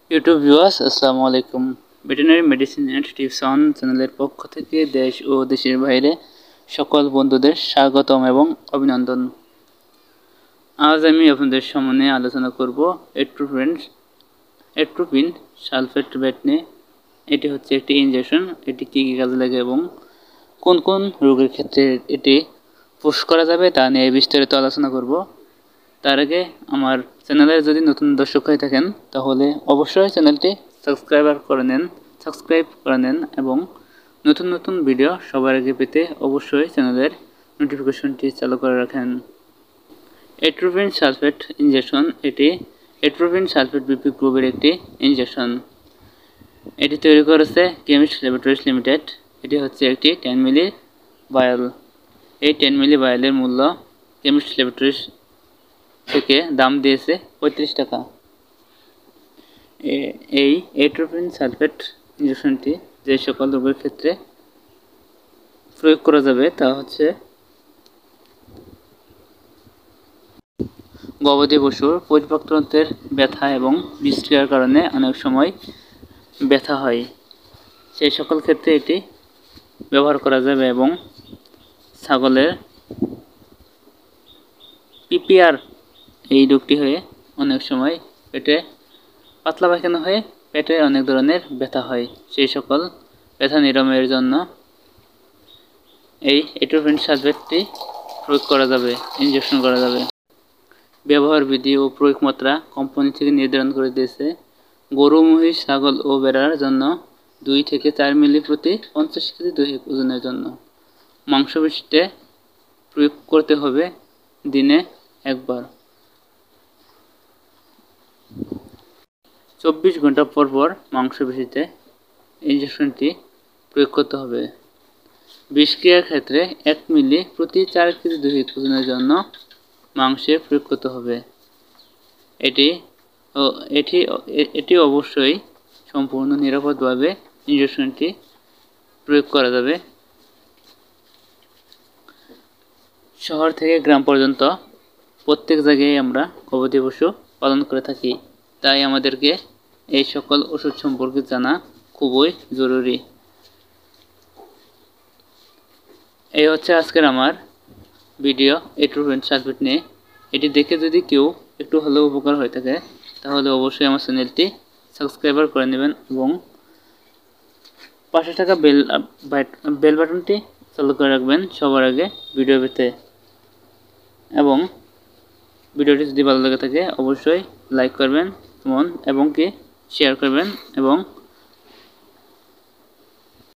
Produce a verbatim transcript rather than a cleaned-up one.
YouTube viewers আসসালামু আলাইকুম। Veterinary medicine and tips on চ্যানেলের পক্ষ থেকে দেশ ও দেশের বাইরে সকল বন্ধুদের স্বাগতম এবং অভিনন্দন। আজ আমি আপনাদের সামনে আলোচনা করব অ্যাট্রোপিন অ্যাট্রোপিন সালফেট ভেট নিয়ে। এটি হচ্ছে একটি ইনজেকশন। এটি কী কী কাজে লাগে এবং কোন কোন রোগের ক্ষেত্রে এটি পুশ করা যাবে তা নিয়ে বিস্তারিত আলোচনা করব। তার আগে আমার চ্যানেলের যদি নতুন দর্শক হয়ে থাকেন তাহলে অবশ্যই চ্যানেলটি সাবস্ক্রাইবার করে নেন সাবস্ক্রাইব করে নেন এবং নতুন নতুন ভিডিও সবার আগে পেতে অবশ্যই চ্যানেলের নোটিফিকেশনটি চালু করে রাখেন। অ্যাট্রোপিন সালফেট ইনজেকশন এটি অ্যাট্রোপিন সালফেট বিপি গ্রুপের একটি ইনজেকশন। এটি তৈরি করেছে কেমিস্ট ল্যাবরেটরিজ লিমিটেড। এটি হচ্ছে একটি টেন মিলি ভায়াল। এই টেন মিলি ভায়ালের মূল্য কেমিস্ট ল্যাবরেটরিজ থেকে দাম দিয়েছে পঁয়ত্রিশ টাকা। এই অ্যাট্রোপিন সালফেট ইনজেকশনটি যে সকল রোগের ক্ষেত্রে প্রয়োগ করা যাবে তা হচ্ছে গবাদি পশুর পরিপাকতন্ত্রের ব্যথা এবং বিষক্রিয়ার কারণে অনেক সময় ব্যথা হয়, সেই সকল ক্ষেত্রে এটি ব্যবহার করা যাবে। এবং ছাগলের পিপিআর এই রোগটি হয়ে অনেক সময় পেটে পাতলা পায়খানা হয়ে পেটে অনেক ধরনের ব্যথা হয়, সেই সকল ব্যথা নিরাময়ের জন্য এই অ্যাট্রোপিন সালফেটটি প্রয়োগ করা যাবে, ইনজেকশন করা যাবে। ব্যবহার বিধি ও প্রয়োগ মাত্রা কোম্পানি থেকে নির্ধারণ করে দিয়েছে। গরু, মহিষ, ছাগল ও ভেড়ার জন্য দুই থেকে চার মিলি প্রতি পঞ্চাশ কেজি দৈহিক ওজনের জন্য। মাংসপেশিতে প্রয়োগ করতে হবে দিনে একবার। চব্বিশ ঘন্টা পর পর মাংসপেশিতে ইনজেকশনটি প্রয়োগ করতে হবে। বিষক্রিয়ার ক্ষেত্রে এক মিলি প্রতি চার কেজি দৈহিক ওজনের জন্য মাংসে প্রয়োগ করতে হবে। এটি এটি এটি অবশ্যই সম্পূর্ণ নিরাপদভাবে ইনজেকশনটি প্রয়োগ করা যাবে। শহর থেকে গ্রাম পর্যন্ত প্রত্যেক জায়গায় আমরা গবাদি পশু পালন করে থাকি, তাই আমাদেরকে এই সকল ওষুধ সম্পর্কে জানা খুবই জরুরি। এই হচ্ছে আজকের আমার ভিডিও অ্যাট্রোপিন সালফেট নিয়ে। এটি দেখে যদি কেউ একটু হলেও উপকার হয়ে থাকে তাহলে অবশ্যই আমার চ্যানেলটি সাবস্ক্রাইবার করে নেবেন এবং পাশে থাকা বেল বেল বাটনটি চালু করে রাখবেন সবার আগে ভিডিও পেতে। এবং ভিডিওটি যদি ভালো লেগে থাকে অবশ্যই লাইক করবেন এবং কি শেয়ার করবেন এবং